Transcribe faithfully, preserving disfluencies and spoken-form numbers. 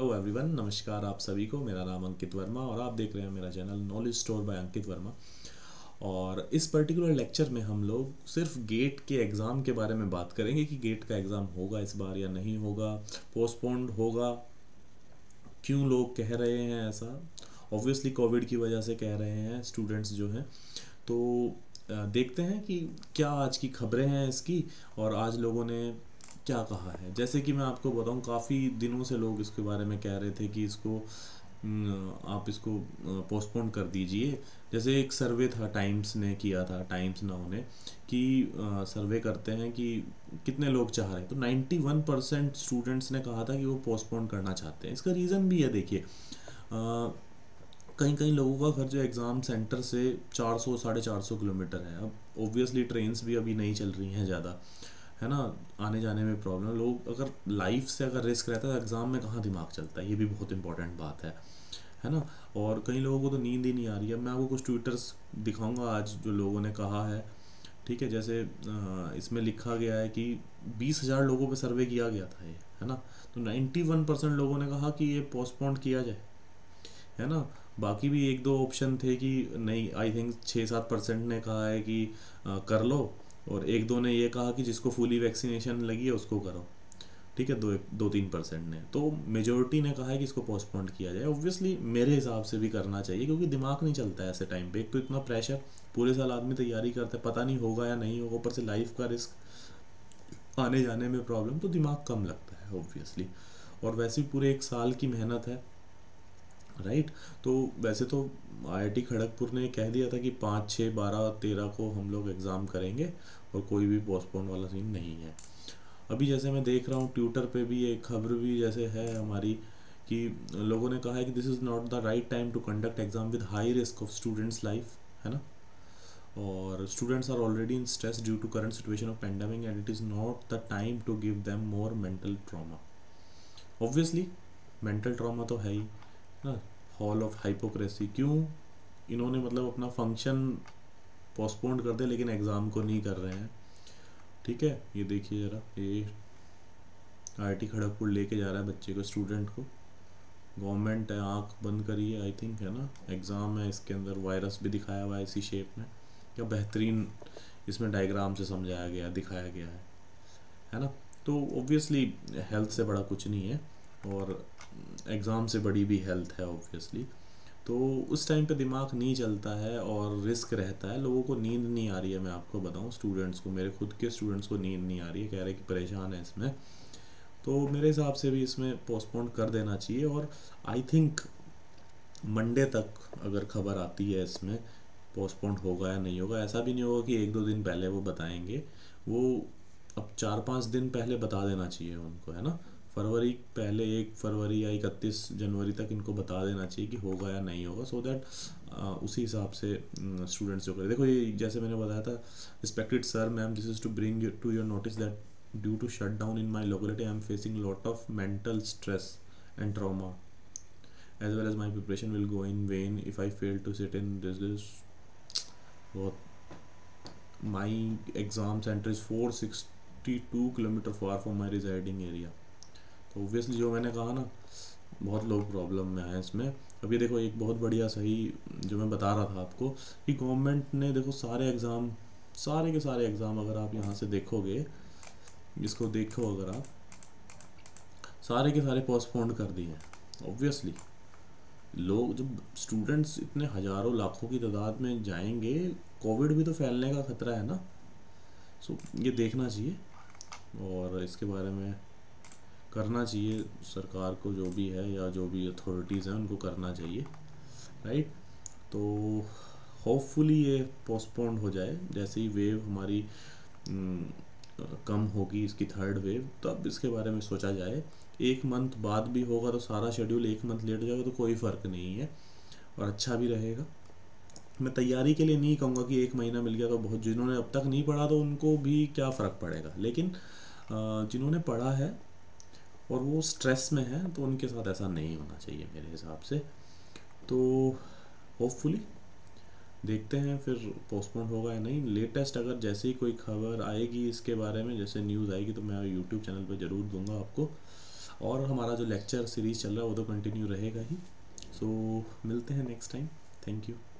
Hello everyone, नमस्कार आप सभी को। मेरा नाम अंकित वर्मा और आप देख रहे हैं मेरा channel knowledge store by Ankit Verma. और इस पर्टिकुलर लेक्चर में हम लोग सिर्फ गेट के एग्ज़ाम के बारे में बात करेंगे कि गेट का एग्ज़ाम होगा इस बार या नहीं होगा, पोस्टपोन्ड होगा, क्यों लोग कह रहे हैं ऐसा। ऑब्वियसली कोविड की वजह से कह रहे हैं स्टूडेंट्स जो हैं। तो अ, देखते हैं कि क्या आज की खबरें हैं इसकी और आज लोगों ने क्या कहा है। जैसे कि मैं आपको बताऊं, काफ़ी दिनों से लोग इसके बारे में कह रहे थे कि इसको न, आप इसको पोस्टपोन कर दीजिए। जैसे एक सर्वे था, टाइम्स ने किया था, टाइम्स नाउ ने, कि सर्वे करते हैं कि कितने लोग चाह रहे हैं। तो नाइन्टी वन परसेंट स्टूडेंट्स ने कहा था कि वो पोस्टपोन करना चाहते हैं। इसका रीज़न भी है, देखिए, कई कई लोगों का घर जो एग्ज़ाम सेंटर से चार सौ साढ़े चार सौ किलोमीटर है। अब ओब्वियसली ट्रेन्स भी अभी नहीं चल रही हैं ज़्यादा, है ना, आने जाने में प्रॉब्लम। लोग अगर लाइफ से अगर रिस्क रहता है तो एग्ज़ाम में कहाँ दिमाग चलता है, ये भी बहुत इंपॉर्टेंट बात है है ना। और कई लोगों को तो नींद ही नहीं आ रही है। मैं आपको कुछ ट्विटर्स दिखाऊंगा आज जो लोगों ने कहा है, ठीक है। जैसे अ, इसमें लिखा गया है कि बीस हज़ार लोगों पे सर्वे किया गया था ये, है ना। तो नाइन्टी वन परसेंट लोगों ने कहा कि ये पोस्टपोन किया जाए, है ना। बाकी भी एक दो ऑप्शन थे कि नहीं, आई थिंक छः सात परसेंट ने कहा है कि आ, कर लो, और एक दो ने ये कहा कि जिसको फुली वैक्सीनेशन लगी है उसको करो, ठीक है। दो दो तीन परसेंट ने, तो मेजोरिटी ने कहा है कि इसको पोस्टपोन किया जाए। ऑब्वियसली मेरे हिसाब से भी करना चाहिए, क्योंकि दिमाग नहीं चलता है ऐसे टाइम पे। एक तो इतना प्रेशर, पूरे साल आदमी तैयारी करता है, पता नहीं होगा या नहीं होगा, ऊपर से लाइफ का रिस्क, आने जाने में प्रॉब्लम, तो दिमाग कम लगता है ऑब्वियसली। और वैसे भी पूरे एक साल की मेहनत है, राइट। तो वैसे तो आईआईटी खड़गपुर ने कह दिया था कि पाँच छः बारह तेरह को हम लोग एग्ज़ाम करेंगे और कोई भी पोस्टपोन वाला सीन नहीं है। अभी जैसे मैं देख रहा हूँ ट्विटर पे भी एक खबर भी जैसे है हमारी, कि लोगों ने कहा है कि this is not the right time to conduct exam with high risk of students life, है ना। और students are already in stress due to current situation of pandemic and it is not the time to give them more mental trauma. Obviously mental trauma तो है ही ना। Hall of hypocrisy, क्यों इन्होंने मतलब अपना फंक्शन पोस्टपोन कर दे लेकिन exam को नहीं कर रहे हैं, ठीक है। ये देखिए ज़रा, ये आईआईटी खड़गपुर लेके जा रहा है बच्चे को, स्टूडेंट को। गवर्नमेंट है, आँख बंद करिए, आई थिंक, है ना। एग्ज़ाम है, इसके अंदर वायरस भी दिखाया हुआ है इसी शेप में। क्या बेहतरीन इसमें डायग्राम से समझाया गया, दिखाया गया है है ना। तो ऑब्वियसली हेल्थ से बड़ा कुछ नहीं है, और एग्ज़ाम से बड़ी भी हेल्थ है ऑब्वियसली। तो उस टाइम पे दिमाग नहीं चलता है और रिस्क रहता है। लोगों को नींद नहीं आ रही है, मैं आपको बताऊं, स्टूडेंट्स को, मेरे खुद के स्टूडेंट्स को नींद नहीं आ रही है, कह रहे कि परेशान है इसमें। तो मेरे हिसाब से भी इसमें पोस्टपोन कर देना चाहिए। और आई थिंक मंडे तक अगर खबर आती है इसमें पोस्टपोन होगा या नहीं होगा, ऐसा भी नहीं होगा कि एक दो दिन पहले वो बताएंगे। वो अब चार पाँच दिन पहले बता देना चाहिए उनको, है ना। फरवरी पहले, एक फरवरी या इकतीस जनवरी तक इनको बता देना चाहिए कि होगा या नहीं होगा, सो दैट उसी हिसाब से स्टूडेंट्स जो करें। देखो, ये जैसे मैंने बताया था, respected sir ma'am, this is to bring to your notice that due to shut down in my locality I am facing lot of mental stress and trauma as well as my preparation will go in vain if I fail to sit in this this बहुत, my exam center is four sixty two kilometre far from my residing area। तो obviously जो मैंने कहा ना, बहुत लोग problem में आए इसमें। अब ये देखो, एक बहुत बढ़िया सही जो मैं बता रहा था आपको, कि गवर्नमेंट ने देखो सारे एग्ज़ाम, सारे के सारे एग्ज़ाम, अगर आप यहाँ से देखोगे, इसको देखो अगर आप, सारे के सारे पोस्टपोन्ड कर दिए हैं। ऑब्वियसली लोग, जब स्टूडेंट्स इतने हज़ारों लाखों की तादाद में जाएंगे, कोविड भी तो फैलने का ख़तरा है ना। सो ये देखना चाहिए और इसके बारे में करना चाहिए सरकार को, जो भी है या जो भी अथॉरिटीज़ हैं उनको करना चाहिए, राइट। तो होपफुली ये पोस्टपोन्ड हो जाए। जैसे ही वेव हमारी कम होगी, इसकी थर्ड वेव, तब इसके बारे में सोचा जाए। एक मंथ बाद भी होगा तो सारा शेड्यूल एक मंथ लेट जाएगा तो कोई फ़र्क नहीं है, और अच्छा भी रहेगा। मैं तैयारी के लिए नहीं कहूँगा कि एक महीना मिल गया तो बहुत, जिन्होंने अब तक नहीं पढ़ा तो उनको भी क्या फ़र्क पड़ेगा, लेकिन जिन्होंने पढ़ा है और वो स्ट्रेस में है, तो उनके साथ ऐसा नहीं होना चाहिए मेरे हिसाब से। तो होपफुली देखते हैं फिर पोस्टपोन होगा या नहीं। लेटेस्ट अगर जैसे ही कोई खबर आएगी इसके बारे में, जैसे न्यूज़ आएगी, तो मैं यूट्यूब चैनल पर ज़रूर दूंगा आपको। और हमारा जो लेक्चर सीरीज़ चल रहा है वो तो कंटिन्यू रहेगा ही। सो मिलते हैं नेक्स्ट टाइम। Thank you.